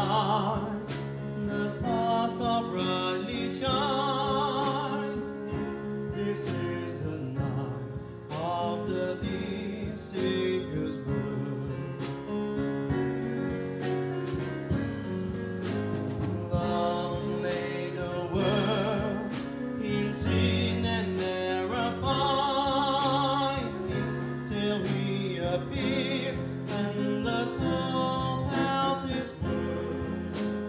night, the stars so brightly shine. This is the night of the dear Savior's birth. Long lay the world in sin and error pining, till He appeared and the soul felt its worth.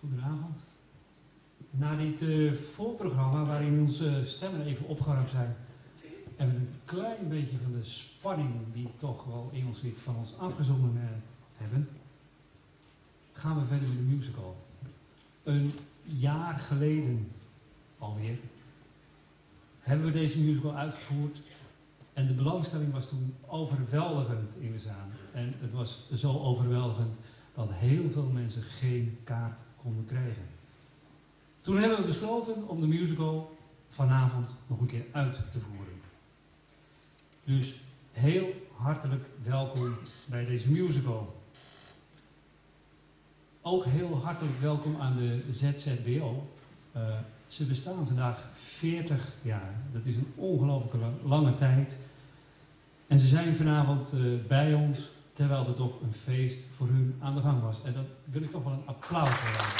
Goedenavond. Na dit voorprogramma, waarin onze stemmen even opgeruimd zijn en we een klein beetje van de spanning die toch wel in ons zit van ons afgezongen hebben, gaan we verder met de musical. Een jaar geleden alweer hebben we deze musical uitgevoerd en de belangstelling was toen overweldigend in de zaal. En het was zo overweldigend dat heel veel mensen geen kaart konden krijgen. Toen hebben we besloten om de musical vanavond nog een keer uit te voeren. Dus heel hartelijk welkom bij deze musical. Ook heel hartelijk welkom aan de ZZBO. Ze bestaan vandaag 40 jaar. Dat is een ongelooflijke lange tijd. En ze zijn vanavond bij ons, terwijl er toch een feest voor hun aan de gang was. En daar wil ik toch wel een applaus voor hebben.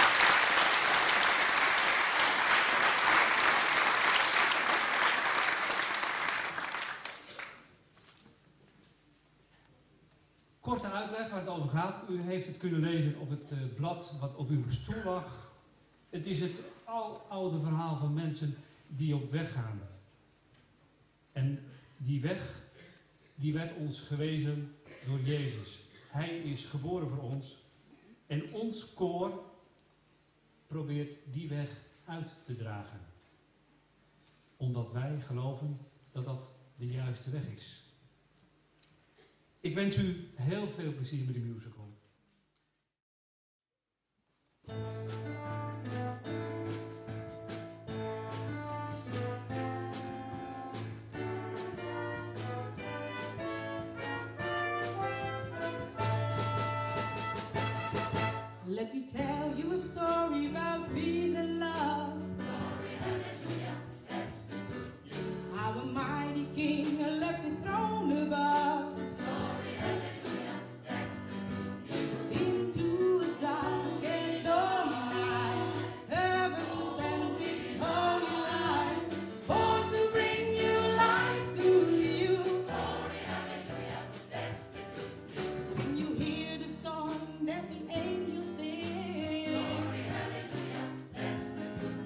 Korte uitleg waar het over gaat. U heeft het kunnen lezen op het blad wat op uw stoel lag. Het is het oude verhaal van mensen die op weg gaan. En die weg, die werd ons gewezen door Jezus. Hij is geboren voor ons. En ons koor probeert die weg uit te dragen. Omdat wij geloven dat dat de juiste weg is. Ik wens u heel veel plezier met de musical. Let me tell you a story about peace and love. Glory, hallelujah, that's the good news. How a mighty king left the throne above. Glory, hallelujah, that's the good news. Into a dark and lonely night, heaven sent its holy light, born to bring you life to you. Glory, hallelujah, that's the good news. When you hear the song that the angels sing, Glory, hallelujah, that's the good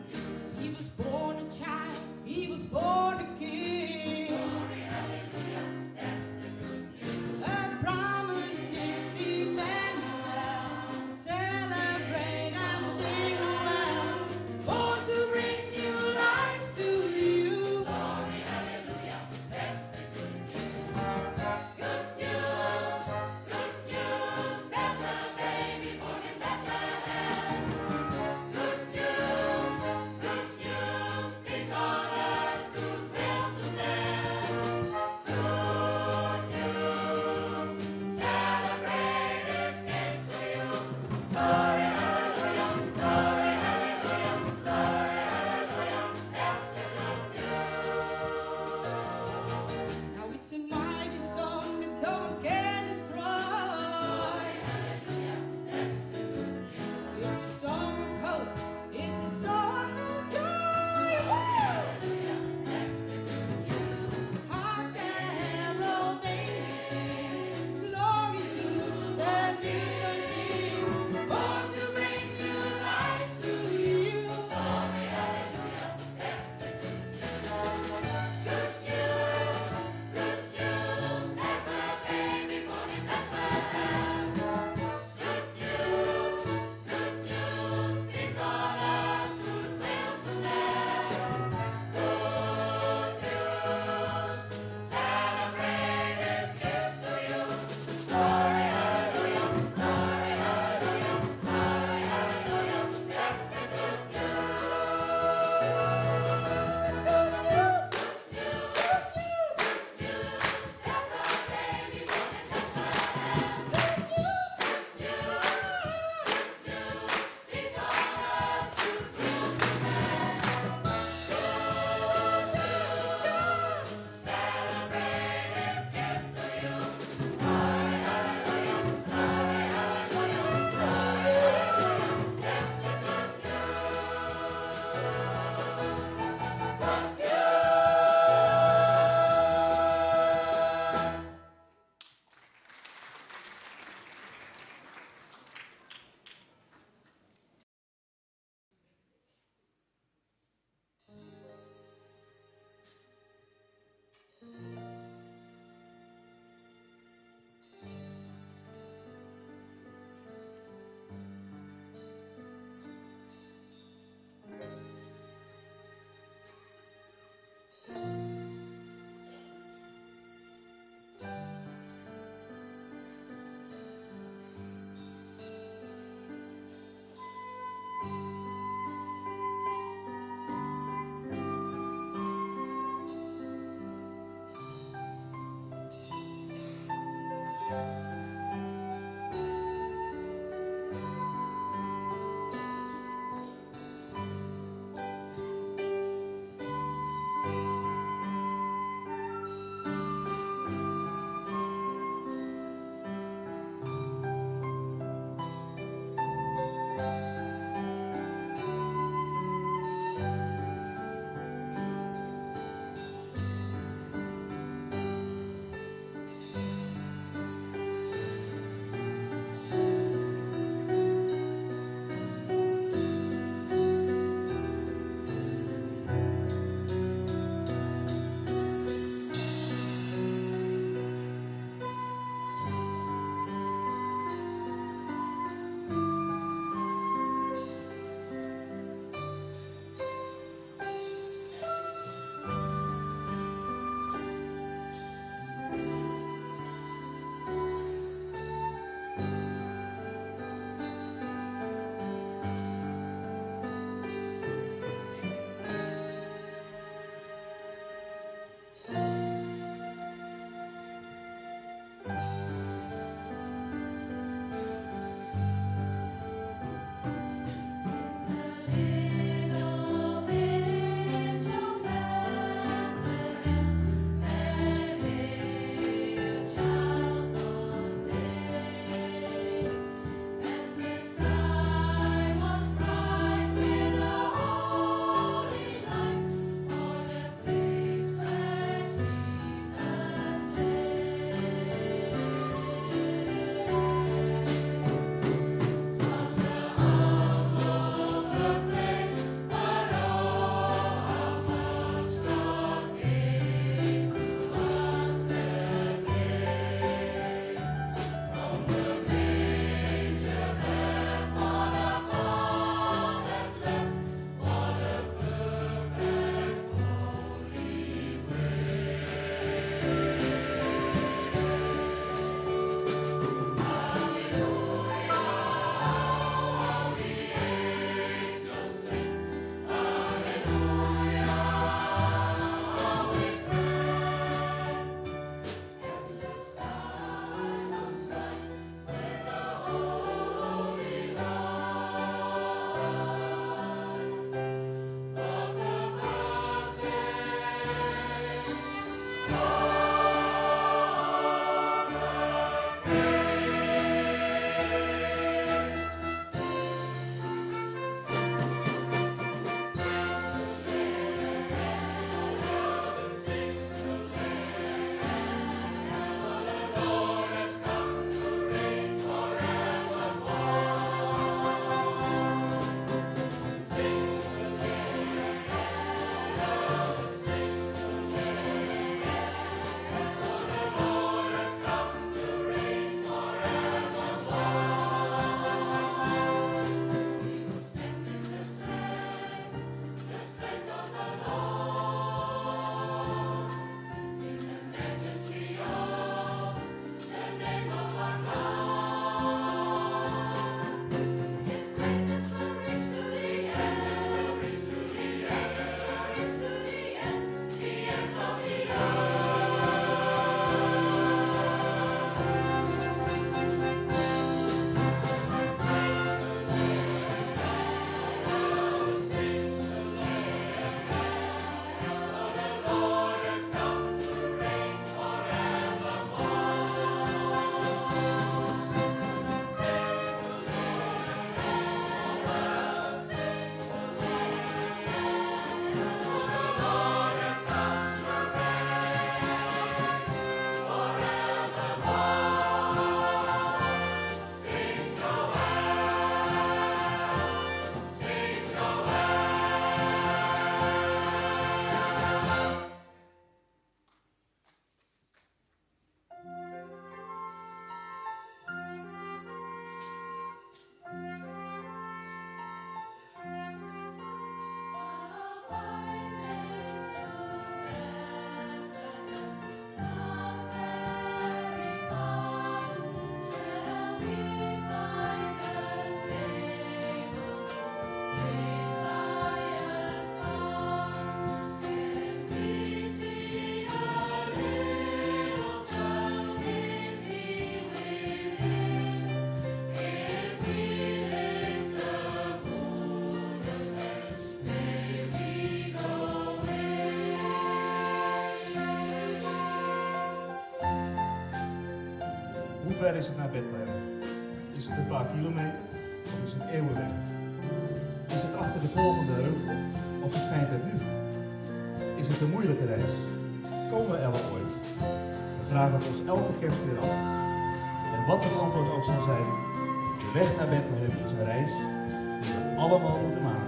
ver is het naar Bethlehem? Is het een paar kilometer of is het eeuwenweg? Is het achter de volgende heuvel of verschijnt het nu? Is het een moeilijke reis? Komen we er wel ooit? We vragen het ons elke kerst weer af. En wat het antwoord ook zal zijn, de weg naar Bethlehem is een reis die we allemaal moeten maken.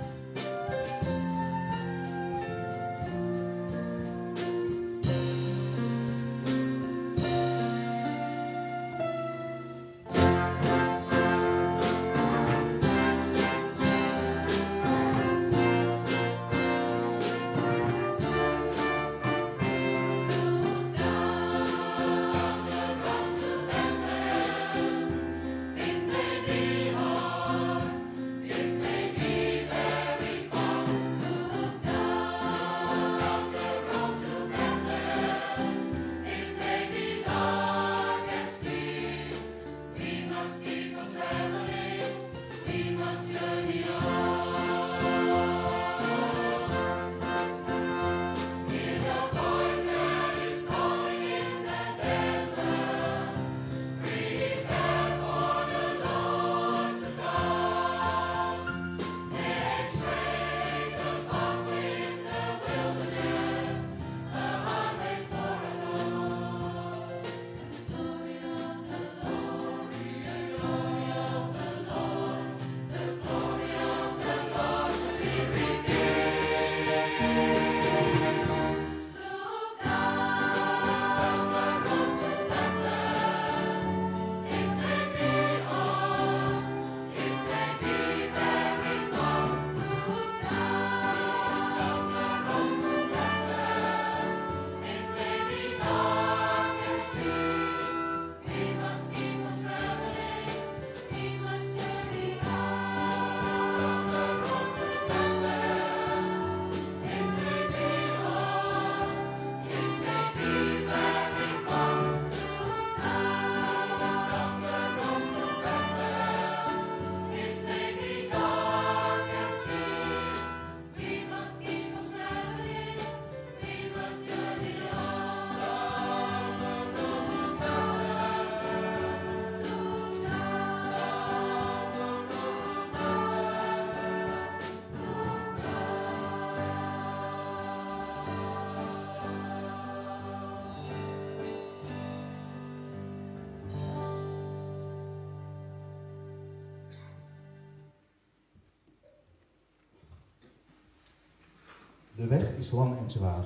De weg is lang en zwaar.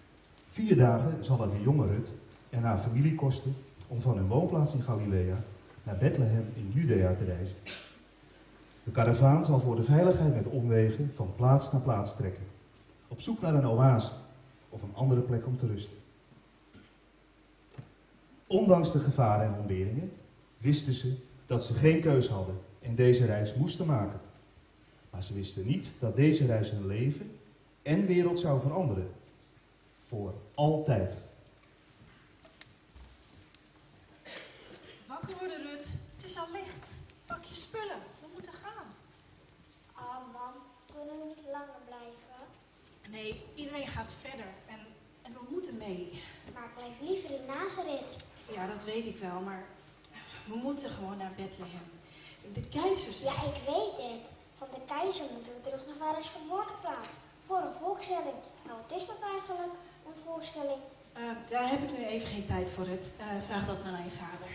4 dagen zal het de jonge Rut en haar familie kosten om van hun woonplaats in Galilea naar Bethlehem in Judea te reizen. De karavaan zal voor de veiligheid met omwegen van plaats naar plaats trekken, op zoek naar een oase of een andere plek om te rusten. Ondanks de gevaren en ontberingen wisten ze dat ze geen keus hadden en deze reis moesten maken. Maar ze wisten niet dat deze reis hun leven en wereld zou veranderen. Voor altijd. Wakker worden, Rut. Het is al licht. Pak je spullen. We moeten gaan. Ah, mam, kunnen we niet langer blijven? Nee, iedereen gaat verder. En we moeten mee. Maar ik blijf liever in Nazareth. Ja, dat weet ik wel, maar we moeten gewoon naar Bethlehem. De keizer zegt... Ja, ik weet het. Van de keizer moeten we terug naar vaders geboorteplaats. Voor een volkstelling. Nou, wat is dat eigenlijk, een volkstelling? Daar heb ik nu even geen tijd voor, Rut. Vraag dat maar aan je vader.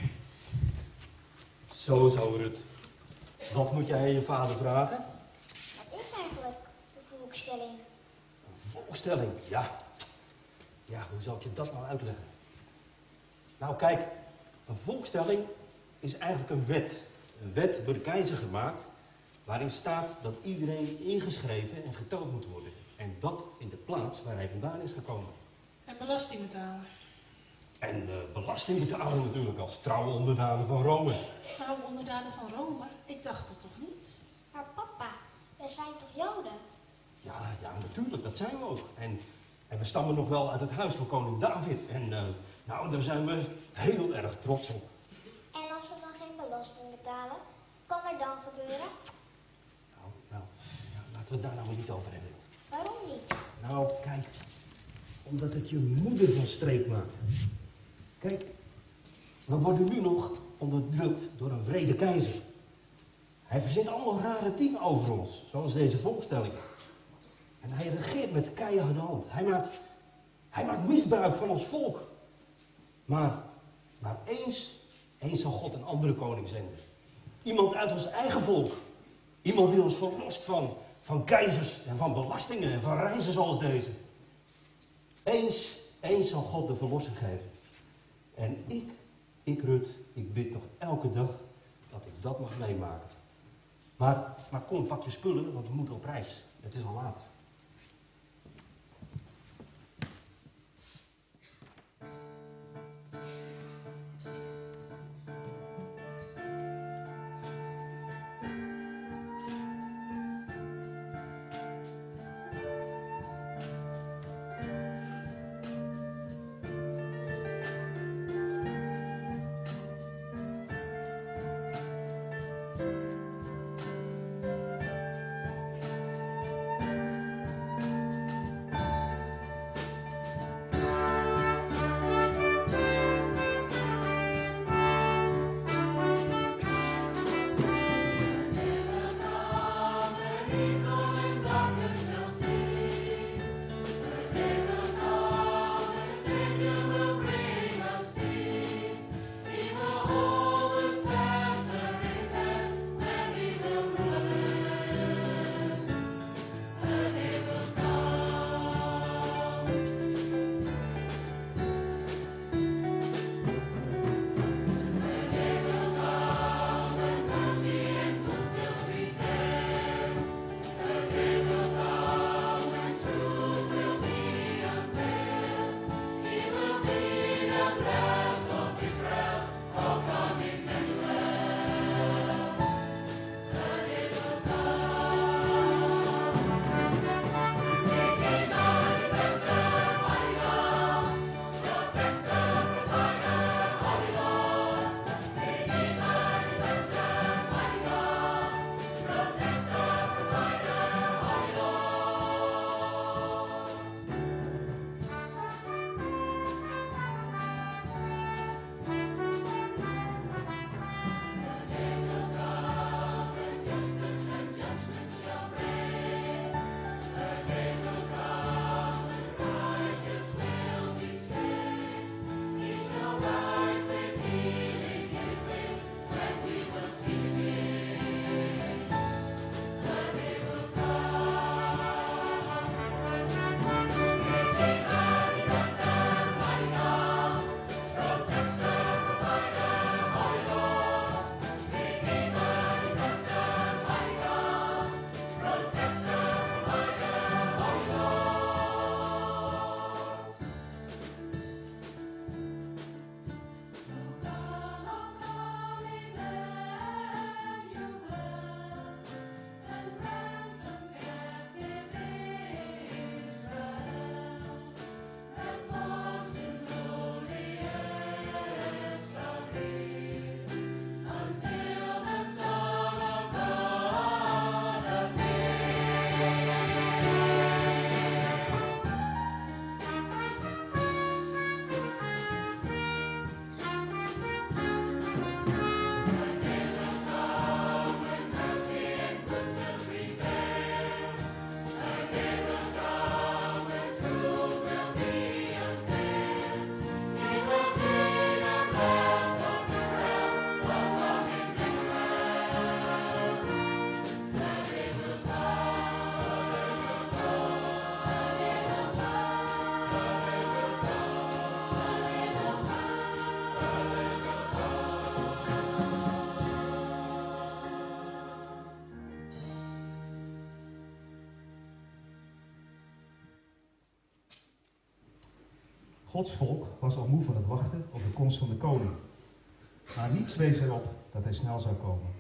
Zo, Rut. Wat moet jij je vader vragen? Wat is eigenlijk een volkstelling? Een volkstelling, ja. Ja, hoe zal ik je dat nou uitleggen? Nou, kijk, een volkstelling is eigenlijk een wet. Een wet door de keizer gemaakt, waarin staat dat iedereen ingeschreven en geteld moet worden. En dat in de plaats waar hij vandaan is gekomen. En belasting betalen. En belasting betalen natuurlijk als trouwe onderdanen van Rome. Trouwe onderdanen van Rome? Ik dacht het toch niet? Maar papa, wij zijn toch Joden? Ja, natuurlijk, dat zijn we ook. En we stammen nog wel uit het huis van koning David. En nou, daar zijn we heel erg trots op. En als we dan geen belasting betalen, kan er dan gebeuren? Nou, ja, laten we het daar nou maar niet over hebben. Waarom niet? Nou, kijk, omdat het je moeder van streek maakt. Kijk, we worden nu nog onderdrukt door een wrede keizer. Hij verzint allemaal rare dingen over ons, zoals deze volkstelling. En hij regeert met keiharde hand. Hij maakt misbruik van ons volk. Maar eens zal God een andere koning zenden. Iemand uit ons eigen volk. Iemand die ons verlost van keizers en van belastingen en van reizen zoals deze. Eens zal God de verlossing geven. En ik Rut, ik bid nog elke dag dat ik dat mag meemaken. Maar kom, pak je spullen, want we moeten op reis. Het is al laat. Gods volk was al moe van het wachten op de komst van de koning. Maar niets wees erop dat hij snel zou komen.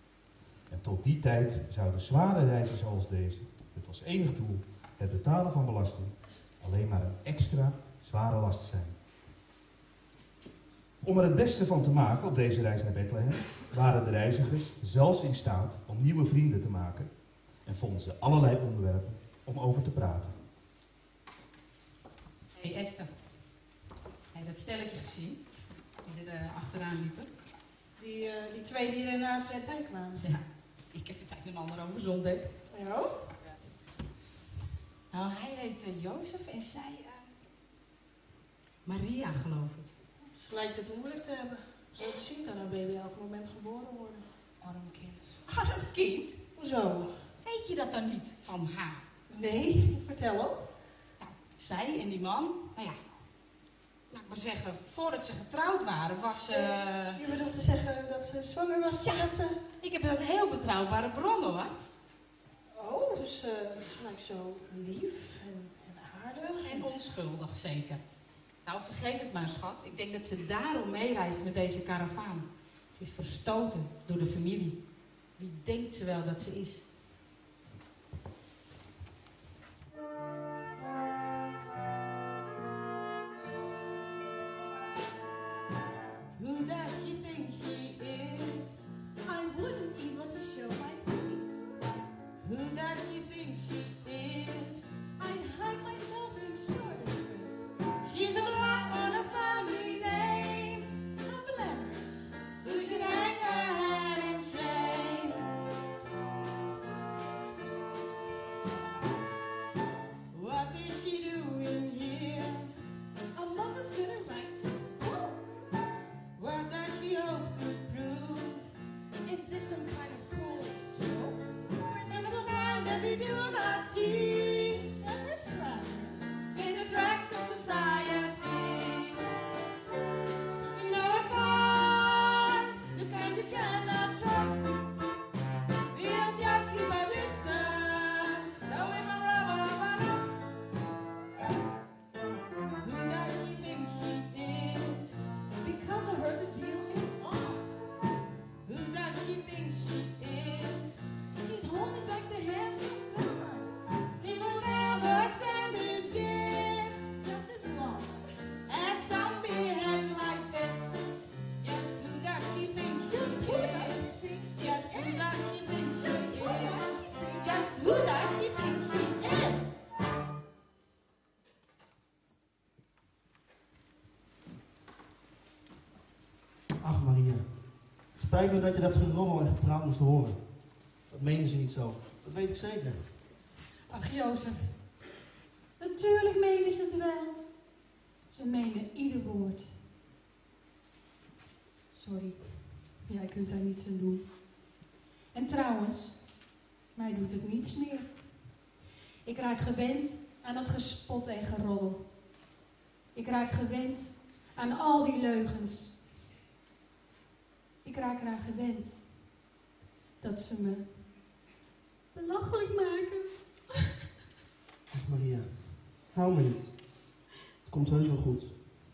En tot die tijd zouden zware reizen zoals deze, met als enig doel het betalen van belasting, alleen maar een extra zware last zijn. Om er het beste van te maken op deze reis naar Bethlehem, waren de reizigers zelfs in staat om nieuwe vrienden te maken en vonden ze allerlei onderwerpen om over te praten. Hey Esther, heb je dat stelletje gezien die er achteraan liepen? Die twee die er naast het bij kwamen. Ja, ik heb het een en ander over zonde. Ja ook? Nou, hij heet Jozef en zij Maria, geloof ik. Ze lijkt het moeilijk te hebben. Zo te zien kan een baby elk moment geboren worden. Arm kind. Arm kind? Hoezo? Weet je dat dan niet van haar? Nee, vertel op. Nou, zij en die man, nou ja, laat ik maar zeggen, voordat ze getrouwd waren, was Je bedoelt te zeggen dat ze zwanger was? Ja. Dat ze... Ik heb een heel betrouwbare bron, hoor. Oh, dus ze lijkt zo lief en aardig. En onschuldig, zeker. Nou, vergeet het maar, schat. Ik denk dat ze daarom meereist met deze karavaan. Ze is verstoten door de familie. Wie denkt ze wel dat ze is? Who does she think she is? I wouldn't even show my face. Who does she think she is? I hide myself in short skirts. She's a blot on a family name. A blemish. Who should hang her head in shame? What is she doing here? A mother's gonna write this book. What does she hope to prove? Is this some kind of cool joke? We're not so kind that we do not see Never travelers. in the tracks of society. We know a kind, the kind you cannot trust. We'll just keep our distance, so we will rub up on us. Who does she think she is? Because of her, the deal is off. Who does she think she is? She's holding back the hands of God. He will never send his gift Just as long. as some behead like this. Just who does she think she Just who does is? she think she Just who is? does she think she Just who does is? she think Just who does she think she is? Ach Maria, het spijt me dat je dat gerommel en gepraat moest horen. Dat meenden ze niet zo, dat weet ik zeker. Ach, Jozef. Natuurlijk menen ze het wel. Ze menen ieder woord. Sorry, jij kunt daar niets aan doen. En trouwens, mij doet het niets meer. Ik raak gewend aan dat gespot en geroddel. Ik raak gewend aan al die leugens. Ik raak eraan gewend dat ze me belachelijk maken. Ach Maria, hou me niet. Het komt heus wel goed.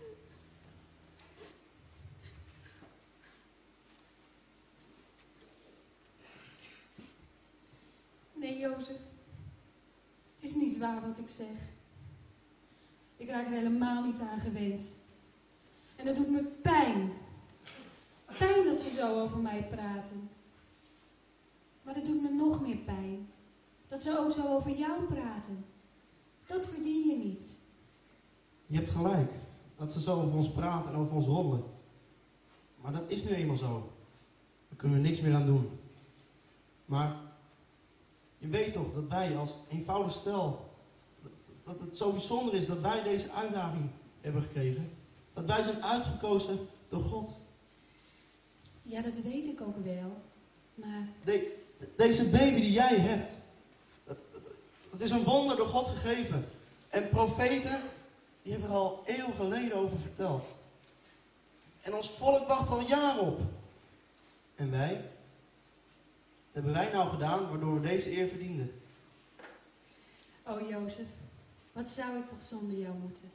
Nee, Jozef. Het is niet waar wat ik zeg. Ik raak er helemaal niet aan gewend. En dat doet me pijn. Pijn dat ze zo over mij praten. Maar het doet me nog meer pijn. Dat ze ook zo over jou praten. Dat verdien je niet. Je hebt gelijk, dat ze zo over ons praten en over ons roddelen. Maar dat is nu eenmaal zo. Daar kunnen we niks meer aan doen. Maar je weet toch dat wij als eenvoudig stel, dat het zo bijzonder is dat wij deze uitdaging hebben gekregen. Dat wij zijn uitgekozen door God. Ja, dat weet ik ook wel. Maar Deze baby die jij hebt, dat is een wonder door God gegeven. En profeten, die hebben er al eeuwen geleden over verteld. En ons volk wacht al jaren op. En wij? Wat hebben wij nou gedaan waardoor we deze eer verdienden? oh Jozef, wat zou ik toch zonder jou moeten?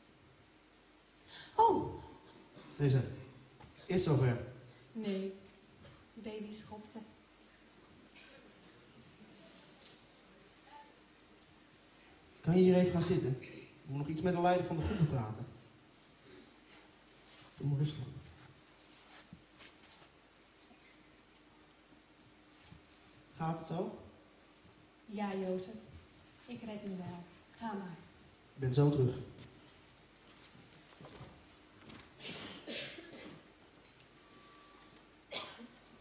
Oh, Deze is zover. nee, de baby schopte. Kan je hier even gaan zitten? Ik moet nog iets met de leider van de groep praten. Doe maar rustig. Gaat het zo? Ja, Jozef, ik red me wel. Ga maar. Ik ben zo terug.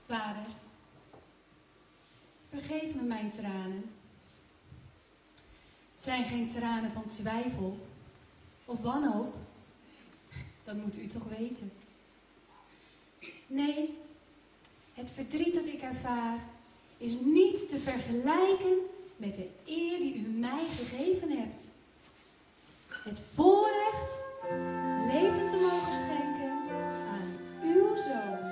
Vader, vergeef me mijn tranen. Het zijn geen tranen van twijfel of wanhoop. Dat moet u toch weten. Nee, het verdriet dat ik ervaar is niet te vergelijken met de eer die u mij gegeven hebt. Het voorrecht leven te mogen schenken aan uw Zoon.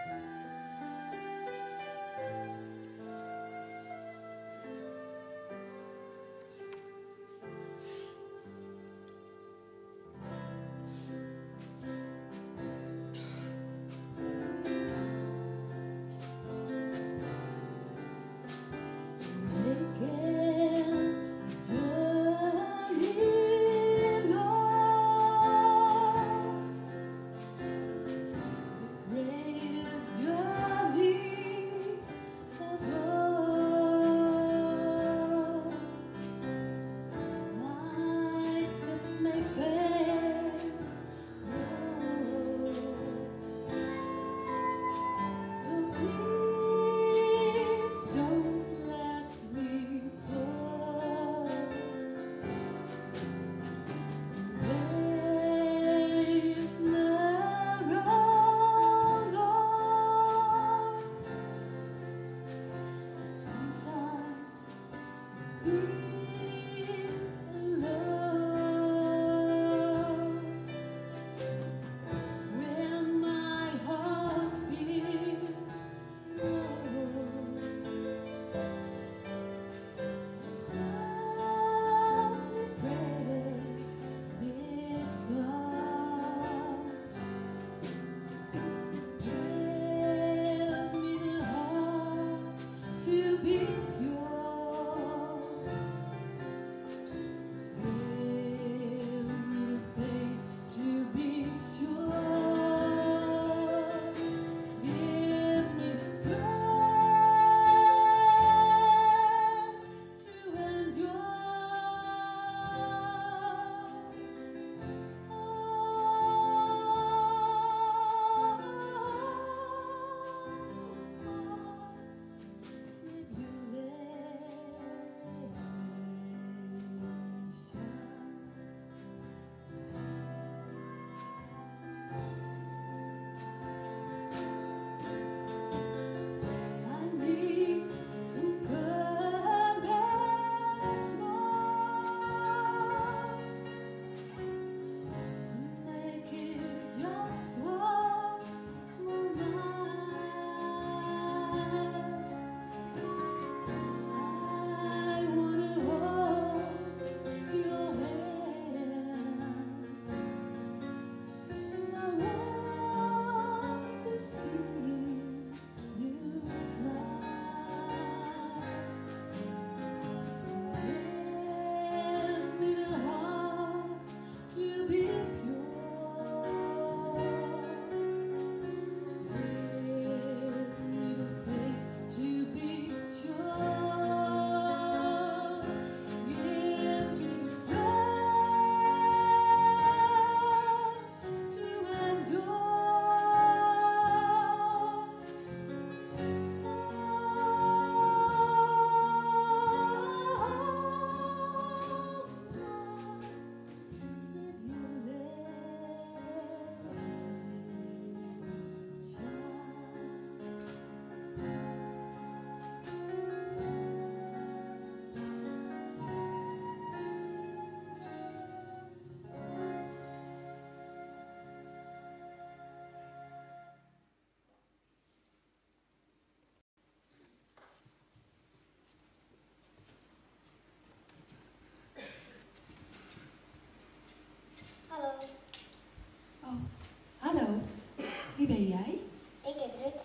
Wie ben jij? Ik heet Rut.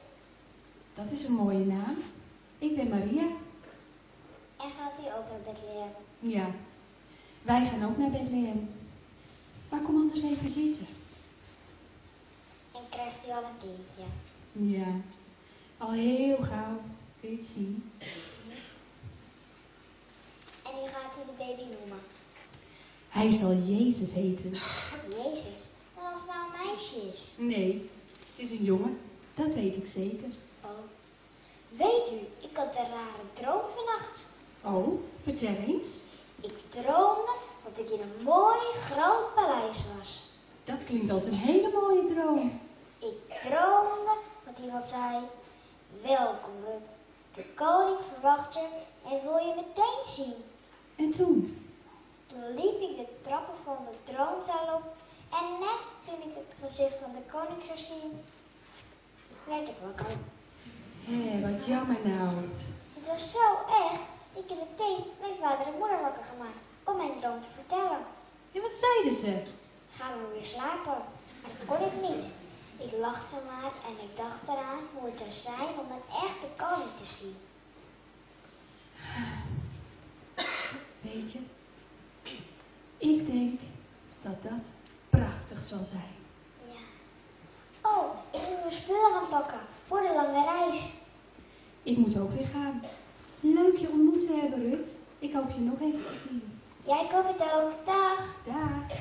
Dat is een mooie naam. Ik ben Maria. En gaat u ook naar Bethlehem? Ja, wij gaan ook naar Bethlehem. Maar kom anders even zitten. En krijgt u al een kindje? Ja, al heel gauw. Kun je het zien? En hoe gaat u de baby noemen? Hij zal Jezus heten. Jezus? En als het nou een meisje is? Nee, het is een jongen. Dat weet ik zeker. Oh, Weet u, ik had een rare droom vannacht. Oh, vertel eens. Ik droomde dat ik in een mooi groot paleis was. Dat klinkt als een hele mooie droom. Ik droomde dat iemand zei, welkom Rut, de koning verwacht je en wil je meteen zien. En toen? Toen liep ik de trappen van de troonzaal op en net toen ik het gezicht van de koning zou zien, werd ik wakker. Hé, wat jammer nou. Het was zo echt, ik heb meteen mijn vader en moeder wakker gemaakt om mijn droom te vertellen. En wat zeiden ze? Gaan we weer slapen? Maar dat kon ik niet. Ik lachte maar en ik dacht eraan hoe het zou zijn om een echte koning te zien. Weet je, ik denk dat dat prachtig zal zijn. Ja. Oh, ik moet mijn spullen gaan pakken voor de lange reis. Ik moet ook weer gaan. Leuk je ontmoet te hebben, Rut. Ik hoop je nog eens te zien. Ja, ik hoop het ook. Dag. Dag.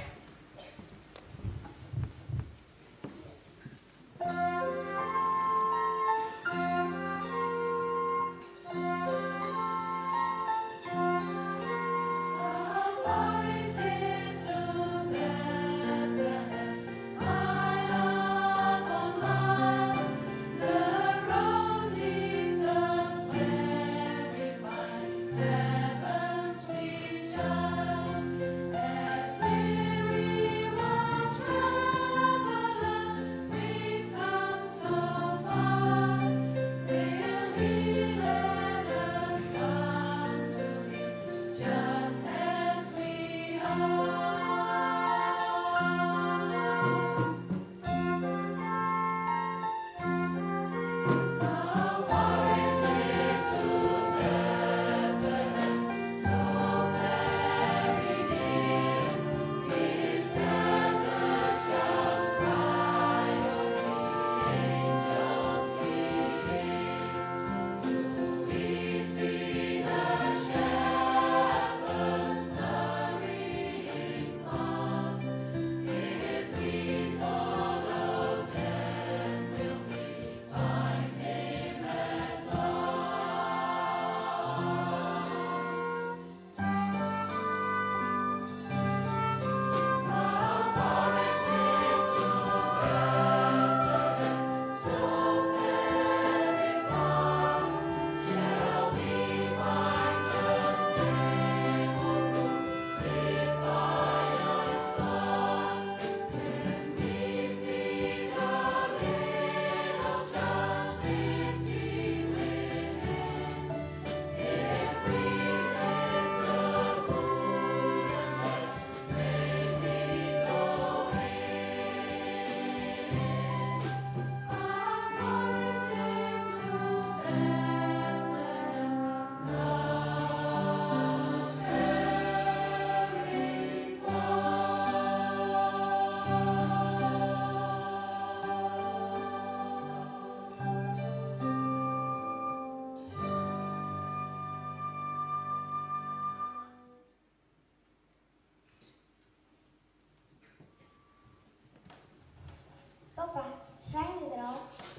Papa, zijn we er al?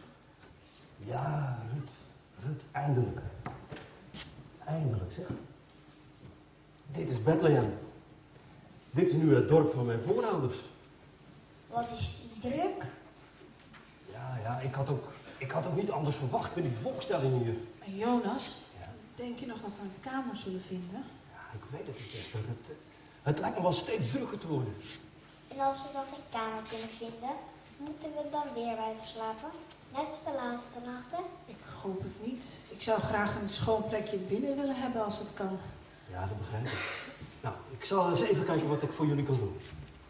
Ja, Rut, eindelijk. Eindelijk, zeg. Dit is Bethlehem. Dit is nu het dorp van mijn voorouders. Wat is druk? Ja, ik had ook niet anders verwacht met die volkstelling hier. En Jonas, Ja. denk je nog dat we een kamer zullen vinden? Ja, ik weet het niet, Esther. Het lijkt me wel steeds drukker te worden. En als we dan geen kamer kunnen vinden, moeten we dan weer buiten slapen? Net als de laatste nachten? Ik hoop het niet. Ik zou graag een schoon plekje binnen willen hebben als het kan. Ja, dat begrijp ik. Nou, ik zal eens even kijken wat ik voor jullie kan doen.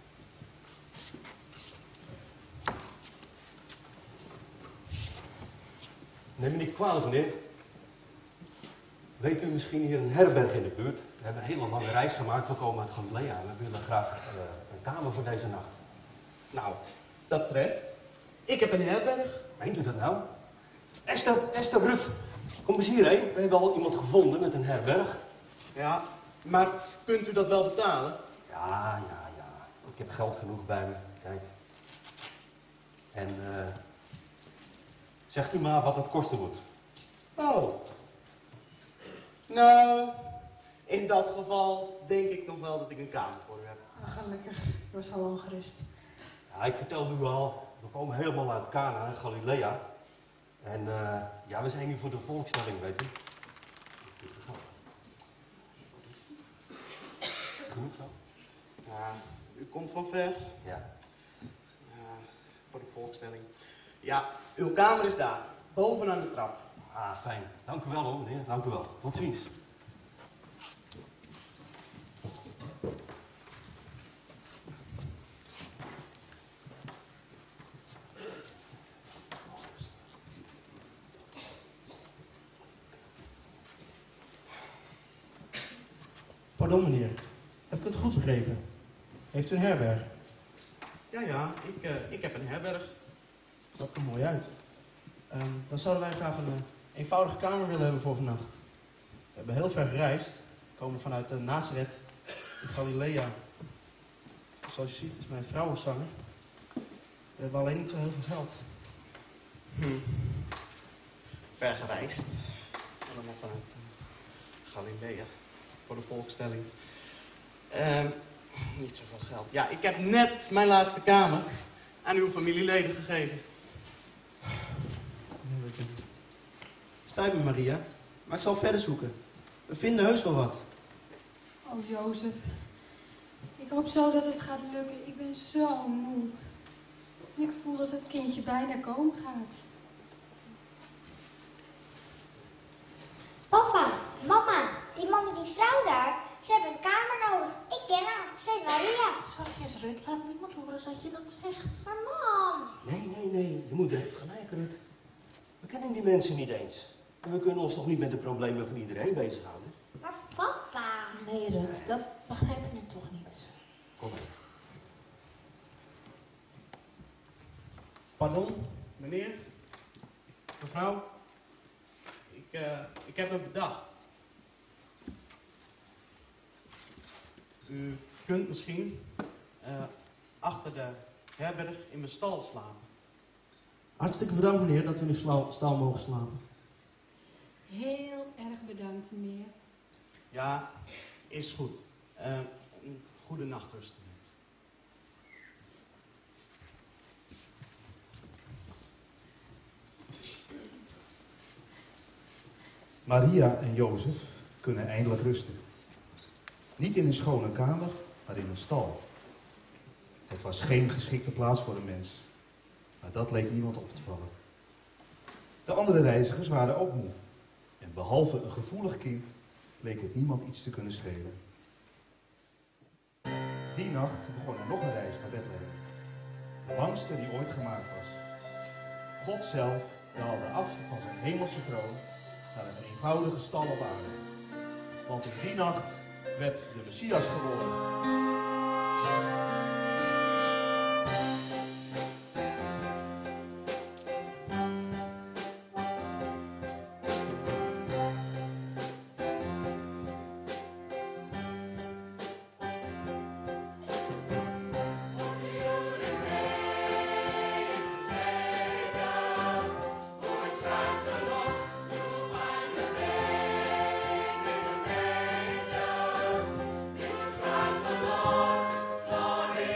Neem me niet kwalijk, meneer. Weet u misschien hier een herberg in de buurt? We hebben een hele lange reis gemaakt. We komen uit Galilea en we willen graag een kamer voor deze nacht. Nou, dat treft. Ik heb een herberg. Meent u dat nou? Esther, Rut, kom eens hierheen. We hebben al iemand gevonden met een herberg. Ja, maar kunt u dat wel betalen? Ja. Ik heb geld genoeg bij me. Kijk. En zegt u maar wat het kosten moet. Oh. Nou, in dat geval denk ik nog wel dat ik een kamer voor u heb. Ah, gelukkig. Ik was al ongerust. Ja, ik vertelde u al, we komen helemaal uit Cana, Galilea. En ja, we zijn hier voor de volkstelling, weet u. Genoeg zo? Ja, u komt van ver. Ja. Voor de volkstelling. Ja, uw kamer is daar. Bovenaan de trap. Ah, fijn. Dank u wel hoor, meneer. Dank u wel. Tot ziens. Pardon meneer, heb ik het goed begrepen? Heeft u een herberg? Ja, ik heb een herberg. Dat komt mooi uit. Dan zouden wij graag een eenvoudige kamer willen hebben voor vannacht. We hebben heel ver gereisd. We komen vanuit Nazareth in Galilea. Zoals je ziet is mijn vrouw een zanger. We hebben alleen niet zo heel veel geld. Ver gereisd. Allemaal vanuit Galilea. Voor de volkstelling. Niet zoveel geld. Ja, ik heb net mijn laatste kamer aan uw familieleden gegeven. Het spijt me, Maria, maar ik zal verder zoeken. We vinden heus wel wat. Oh, Jozef. Ik hoop zo dat het gaat lukken. Ik ben zo moe. En ik voel dat het kindje bijna komen gaat. Papa, mama, die man en die vrouw daar, ze hebben een kamer nodig. Ik ken haar, ze heet Maria. Zachtjes, Rut. Laat niemand horen dat je dat zegt. Maar mam. Nee. Je moeder heeft gelijk, Rut. We kennen die mensen niet eens. En we kunnen ons toch niet met de problemen van iedereen bezighouden? Maar papa. Nee, Rut. Dat begrijp ik nu toch niet. Kom maar. Pardon, meneer, mevrouw. Ik heb het bedacht. U kunt misschien achter de herberg in mijn stal slapen. Hartstikke bedankt, meneer, dat we in de stal mogen slapen. Heel erg bedankt, meneer. Ja, is goed. Een goede nachtrust. Maria en Jozef kunnen eindelijk rusten. Niet in een schone kamer, maar in een stal. Het was geen geschikte plaats voor een mens. Maar dat leek niemand op te vallen. De andere reizigers waren ook moe. En behalve een gevoelig kind, leek het niemand iets te kunnen schelen. Die nacht begon er nog een reis naar Bethlehem. De langste die ooit gemaakt was. God zelf daalde af van zijn hemelse troon naar een eenvoudige stal op aarde. Want in die nacht werd de Messias geboren. Glory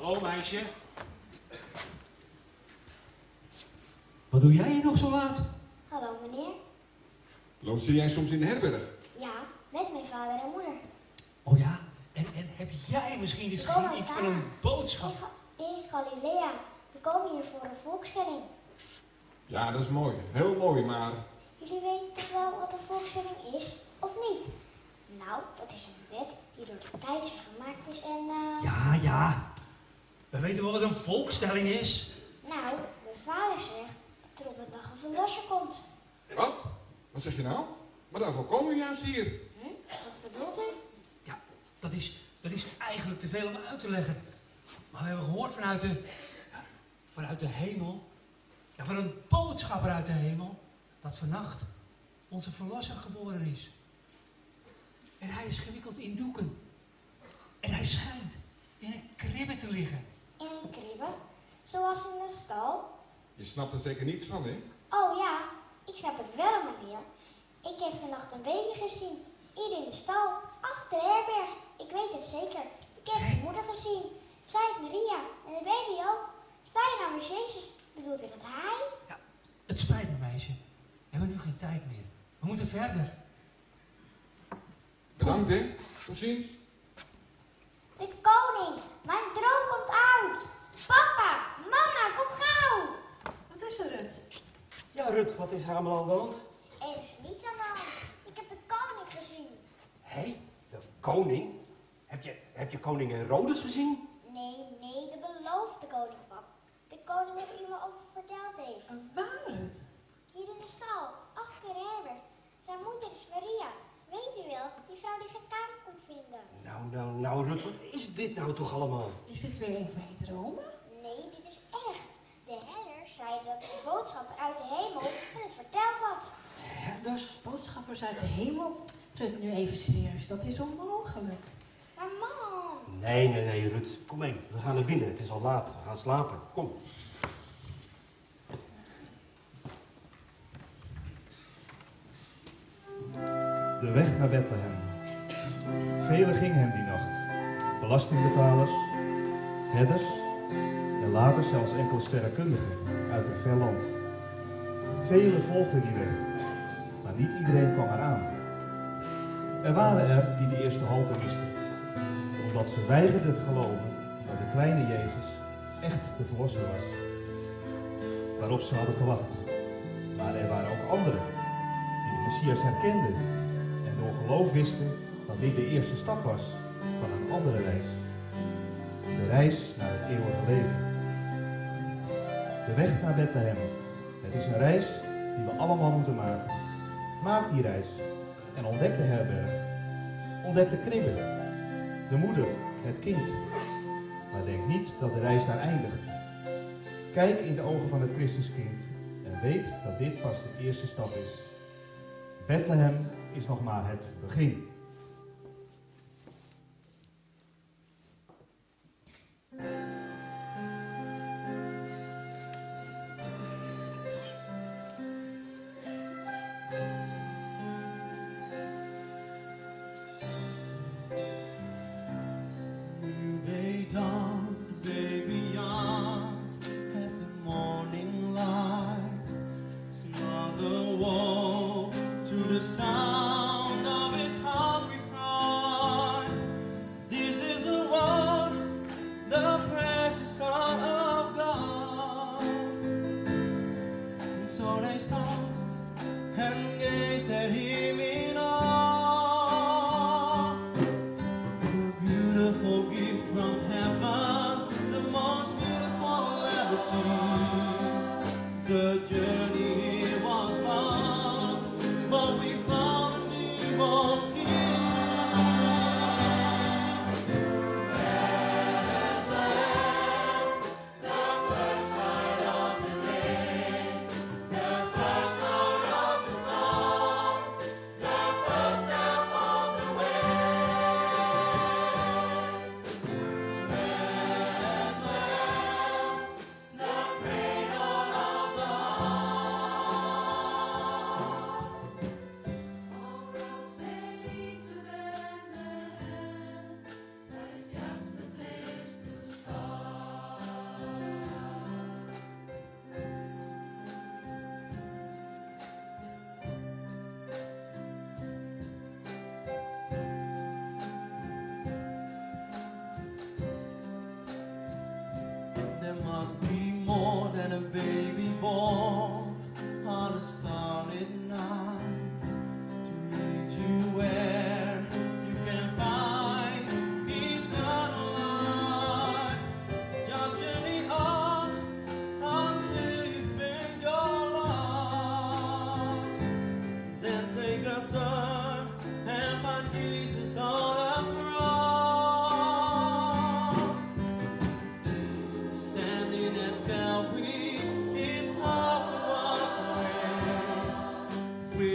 Hallo meisje. Wat doe jij hier nog zo laat? Hallo meneer. Logeer jij soms in de herberg? Ja, met mijn vader en moeder. Oh ja, en heb jij misschien eens Ik kom iets uit van een boodschap? In Galilea. We komen hier voor een volkstelling. Ja, dat is mooi. Heel mooi, maar... Jullie weten toch wel wat een volkstelling is, of niet? Nou, dat is een wet die door de keizer gemaakt is en... Ja. We weten wel wat een volkstelling is. Nou, mijn vader zegt dat er op een dag een verlosser komt. Wat? Wat zeg je nou? Maar daarvoor komen we juist hier. Wat bedoelt u? Ja, dat is eigenlijk te veel om uit te leggen. Maar we hebben gehoord vanuit de hemel, ja, van een boodschapper uit de hemel, dat vannacht onze verlosser geboren is. En hij is gewikkeld in doeken. En hij schijnt in een kribbe te liggen. In een kribbe? Zoals in een stal? Je snapt er zeker niets van, hè? Oh ja, ik snap het wel, meneer. Ik heb vannacht een baby gezien. Hier in de stal, achter de herberg. Ik weet het zeker. Ik heb mijn moeder gezien. Zij is Maria en de baby ook. Sta je nou met Jezus? Bedoelt u dat hij? Ja, het spijt me, meisje. We hebben nu geen tijd meer. We moeten verder. Bedankt, hè. Tot ziens. De koning, mijn droom komt uit. Papa, mama, kom gauw. Wat is er, Rut? Ja, Rut, wat is er allemaal aan de hand? Er is niets aan de hand. Ik heb de koning gezien. Hé, de koning? Heb je koning Herodes gezien? Nee, de beloofde koning, pap. De koning waar u me over verteld heeft. Waar, Rut? Hier in de stal, achter de herberg. Zijn moeder is Maria. Weet u wel, die vrouw die geen kamer kon vinden. Nou, Rut, wat is dit nou toch allemaal? Is dit weer een van je dromen? Nee, dit is echt. De herder zei dat de boodschapper uit de hemel en het verteld had. Herders, boodschappers uit de hemel? Rut, nu even serieus, dat is onmogelijk. Maar mam. Nee, Rut. Kom mee, we gaan naar binnen. Het is al laat. We gaan slapen. Kom. De weg naar Bethlehem. Velen gingen hem die nacht. Belastingbetalers, herders en later zelfs enkele sterrenkundigen uit een ver land. Velen volgden die weg, maar niet iedereen kwam eraan. Er waren er die de eerste halte wisten, omdat ze weigerden te geloven dat de kleine Jezus echt de verlosser was, waarop ze hadden gewacht. Maar er waren ook anderen die de Messias herkenden en door geloof wisten dat dit de eerste stap was van een andere reis. De reis naar het eeuwige leven. De weg naar Bethlehem. Het is een reis die we allemaal moeten maken. Maak die reis en ontdek de herberg. Ontdek de kribbe, de moeder, het kind. Maar denk niet dat de reis daar eindigt. Kijk in de ogen van het Christuskind en weet dat dit pas de eerste stap is. Bethlehem is nog maar het begin. must be more than a baby born on a starlit night to lead you where you can find eternal life. Just journey on until you think you're lost. Then take a turn and find Jesus on a cross. Standing at Calvary, it's hard to walk away.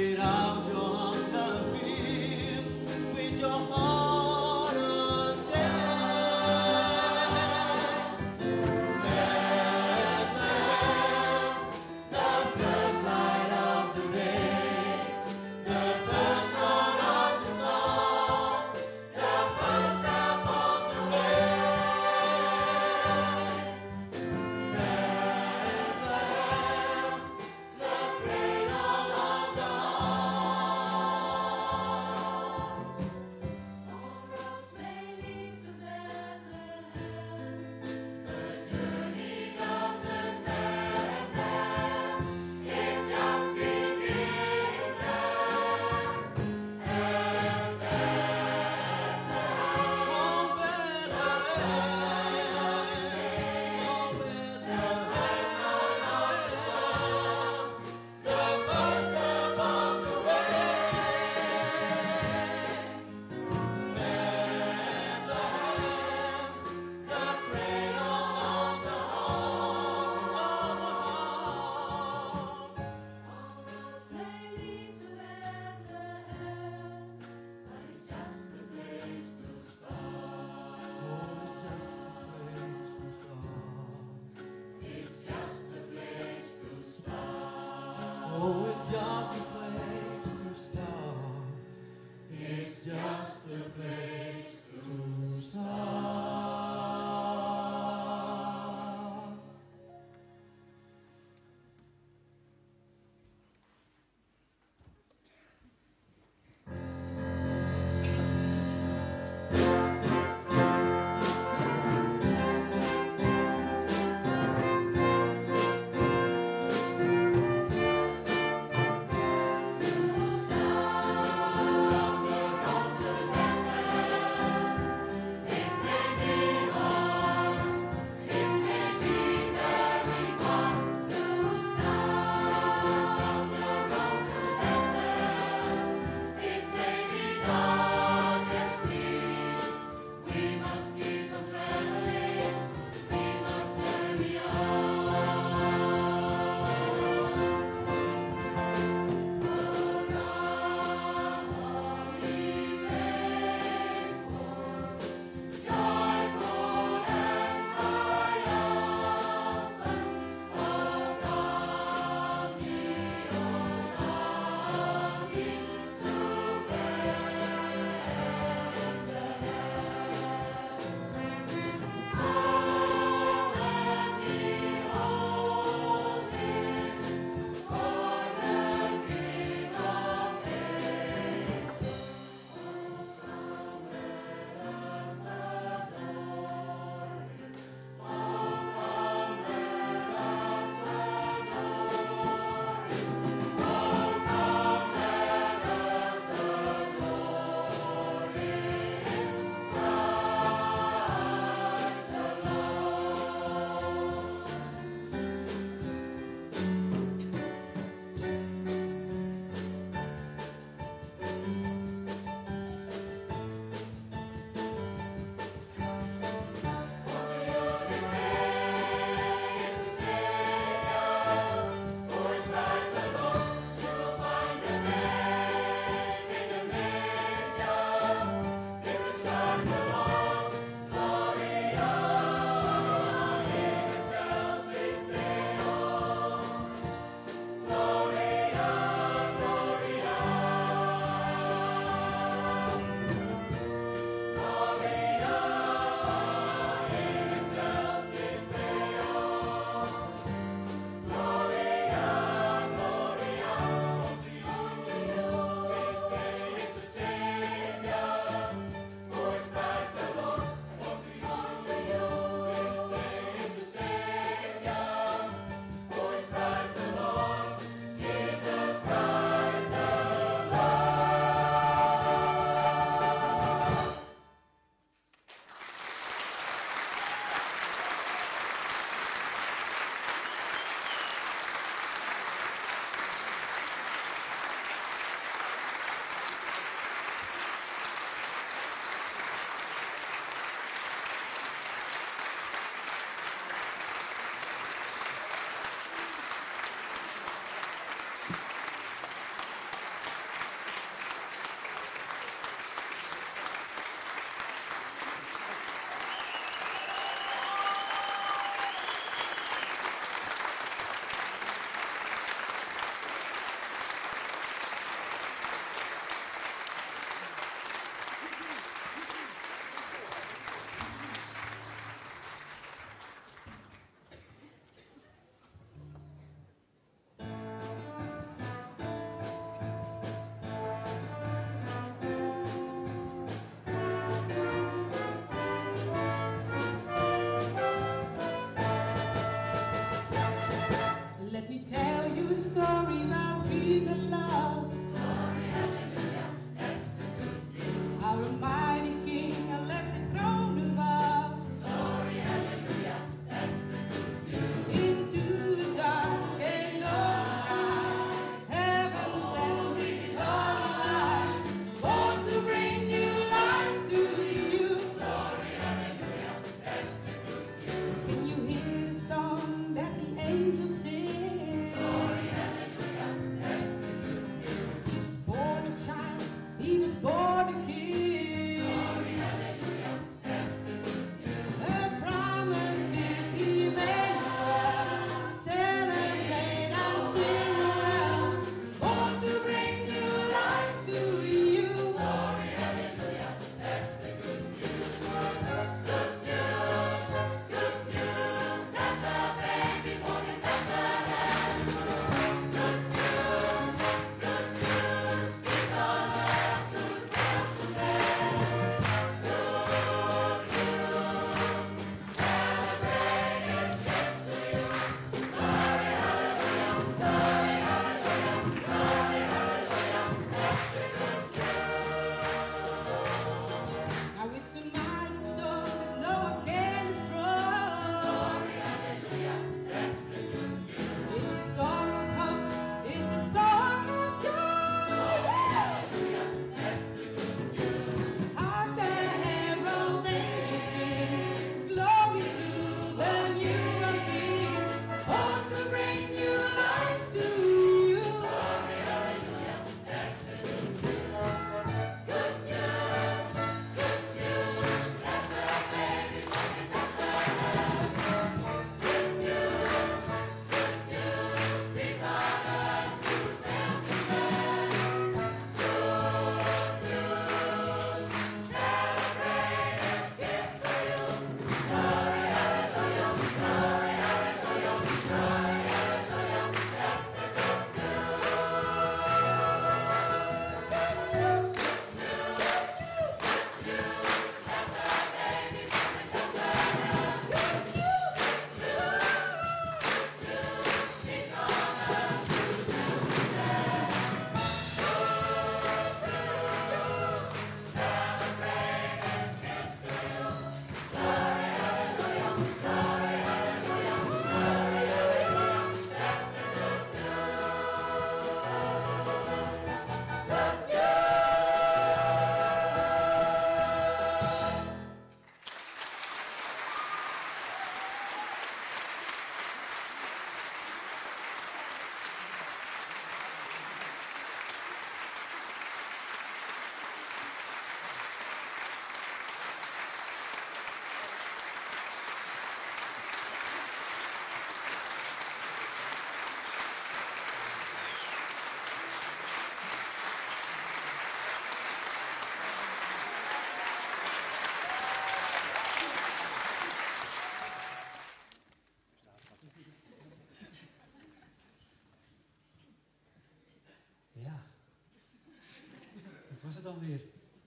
dan weer.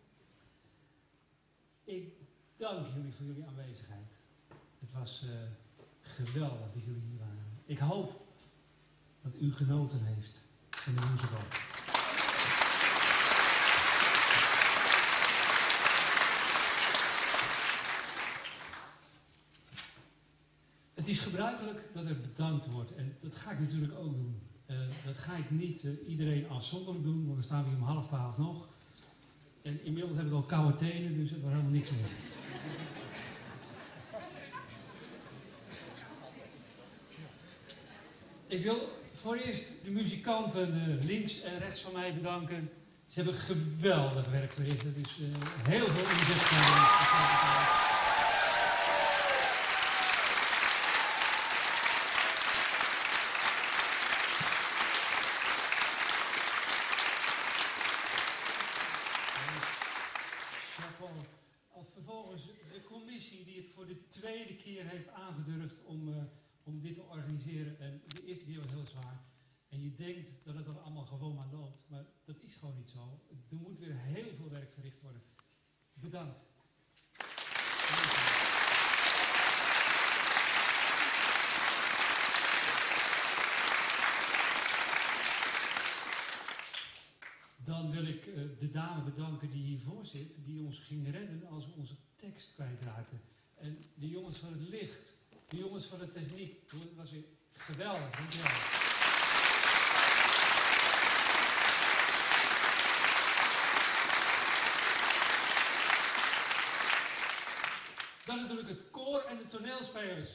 Ik dank jullie voor jullie aanwezigheid. Het was geweldig dat jullie hier waren. Ik hoop dat u genoten heeft van de musical. Het is gebruikelijk dat er bedankt wordt en dat ga ik natuurlijk ook doen. Dat ga ik niet iedereen afzonderlijk doen, want dan staan we hier om 11:30 nog. En inmiddels heb ik al koude tenen, dus er was helemaal niks meer. Ik wil voor eerst de muzikanten links en rechts van mij bedanken. Ze hebben geweldig werk verricht. Het is heel veel inzet van vervolgens de commissie die het voor de tweede keer heeft aangedurfd om dit te organiseren. En de eerste keer was heel zwaar. En je denkt dat het er allemaal gewoon maar loopt. Maar dat is gewoon niet zo. Er moet weer heel veel werk verricht worden. Bedankt. Dan wil ik de dame bedanken die hiervoor zit, die ons ging redden als we onze tekst kwijtraakten. En de jongens van het licht, de jongens van de techniek. Het was weer geweldig. Dankjewel. Dan natuurlijk het koor en de toneelspelers.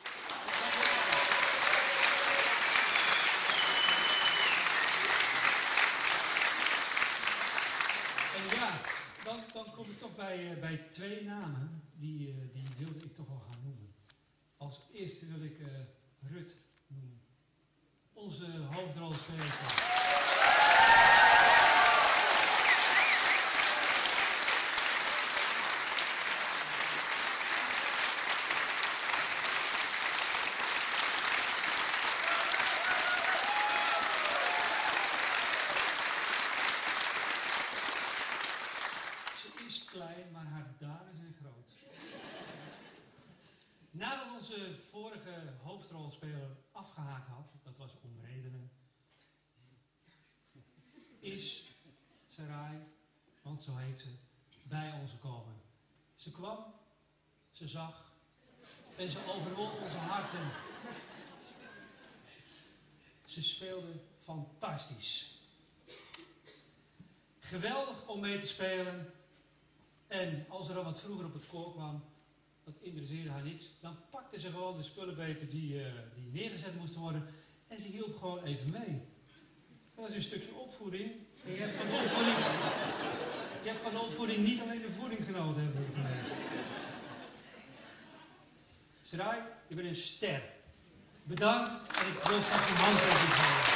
En ja, dan kom ik toch bij twee namen, die wilde ik toch wel gaan noemen. Als eerste wil ik Rut noemen. Onze hoofdrolspeler. Klein, maar haar daden zijn groot. Nadat onze vorige hoofdrolspeler afgehaakt had, dat was om redenen, is Sarai, want zo heet ze, bij ons gekomen. Ze kwam, ze zag en ze overwon onze harten. Ze speelde fantastisch. Geweldig om mee te spelen. En als er dan wat vroeger op het koor kwam, dat interesseerde haar niks, dan pakte ze gewoon de spullen beter die neergezet moesten worden en ze hielp gewoon even mee. Dat is een stukje opvoeding. En je hebt van de opvoeding niet alleen de voeding genoten, heb ik geleerd. Sarai, je bent een ster. Bedankt en ik wil straks een handtekening geven.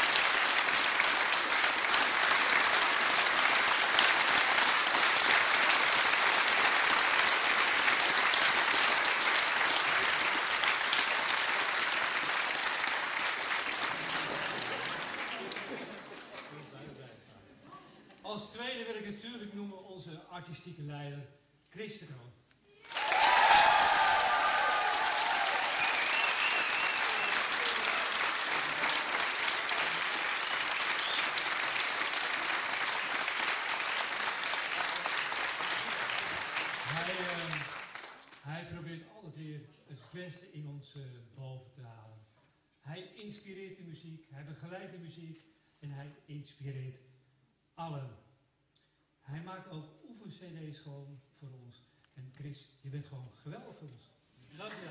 Als tweede wil ik natuurlijk noemen onze artistieke leider, Chris de Kroon. Hij probeert altijd weer het beste in ons boven te halen. Hij inspireert de muziek, hij begeleidt de muziek en hij inspireert allen. Hij maakt ook oefen-cd's gewoon voor ons. En Chris, je bent gewoon geweldig voor ons. Dankjewel.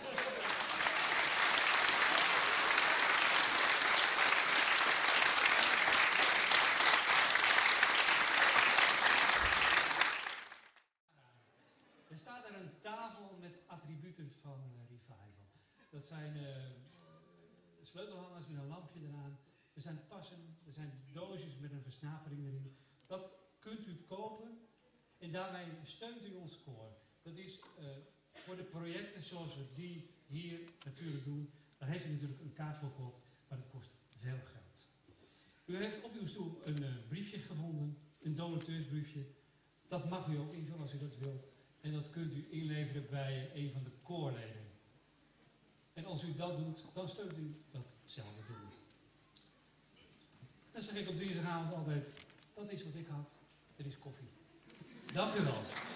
Er staat er een tafel met attributen van Revival. Dat zijn sleutelhangers met een lampje eraan. Er zijn tassen, er zijn doosjes met een versnapering erin. Dat kunt u kopen en daarmee steunt u ons koor. Dat is voor de projecten zoals we die hier natuurlijk doen. Daar heeft u natuurlijk een kaart voor gekocht, maar het kost veel geld. U heeft op uw stoel een briefje gevonden. een donateursbriefje. Dat mag u ook invullen als u dat wilt. En dat kunt u inleveren bij een van de koorleden. En als u dat doet, dan steunt u datzelfde doel. Dan zeg ik op dinsdagavond altijd, dat is wat ik had. Er is koffie. Dank u wel.